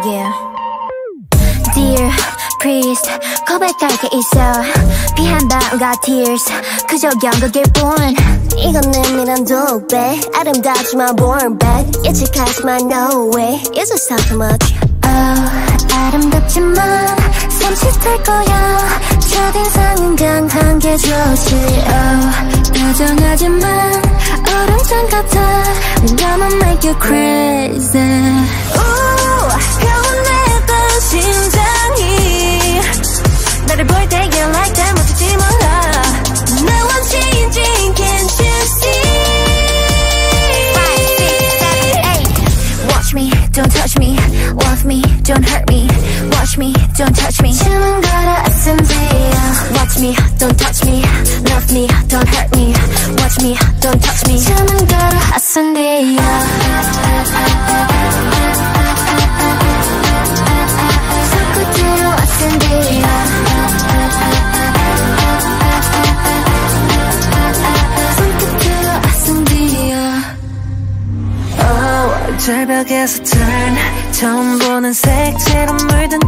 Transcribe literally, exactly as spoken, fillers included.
Yeah. Dear priest, 고백할 게 있어. 피한 바가 tears, 그저 연극일 뿐. 이건 내밀한 도배, 아름답지만 born back. 예측하지만 no way, it's just not too much. Oh, 아름답지만 삼십될 거야. 첫인상은 강한 게 좋지. Oh, 다정하지만 얼음장 같아. I'ma make you crazy. Ooh, 평온했던 심장이 나를 볼 때 you like that 멈추지 몰라. Now I'm changing, can't you see? Five, six, seven, eight. Watch me, don't touch me. Love me, don't hurt me. Watch me, don't touch me. 춤은 걸어 에스엠디야. Watch me, don't touch me. Love me, don't hurt me. Watch me, don't touch me. 춤은 걸어 에스엠디야. 손끝으로 에스엠디야. 손끝으로 에스엠디야. Oh, 절벽에서 turn 처음 보는 색채로 물든